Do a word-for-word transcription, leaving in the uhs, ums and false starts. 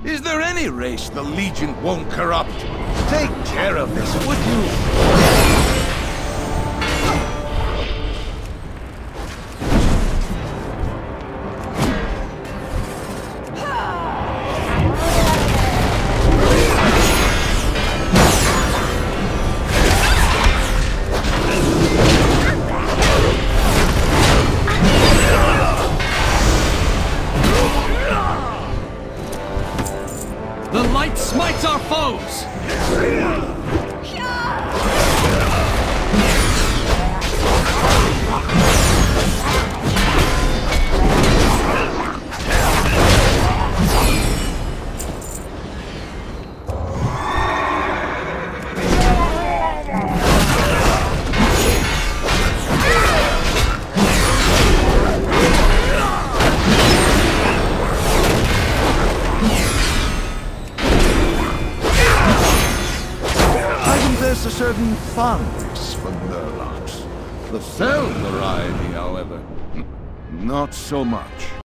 Is there any race the Legion won't corrupt? Take care of this, would you? The light smites our foes! There's a certain fondness for Murlocs. The fell variety, however, not so much.